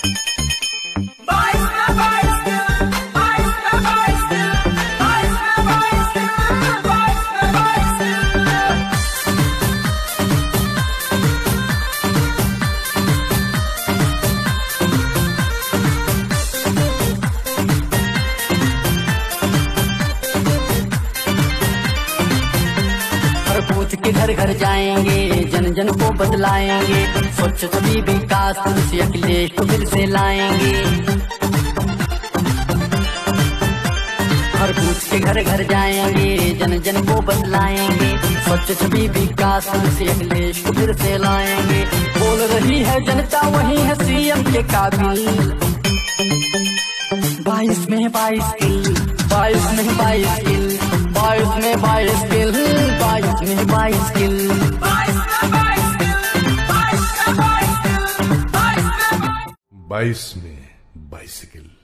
Booth के घर घर जाएंगे, जन जन को बदलाएंगे, स्वच्छ छवि विकास तुलसी अखिलेश को फिर से लाएंगे। हर बूथ के घर घर जाएंगे, जन जन को बदलाएंगे, स्वच्छ छवि विकास तुलसी अखिलेश को फिर से लाएंगे। बोल रही है जनता वही है सीएम के काबिल। 22 में 22 किल, 22 में 22 किल, 22 में 22 किल, 22 में 22 किल, 22 में 22 किल।